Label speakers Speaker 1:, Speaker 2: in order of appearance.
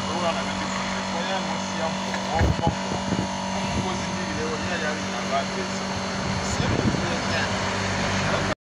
Speaker 1: Rora na mende ko ya mo si am ko ko ko ko si ni le o ya ya na ba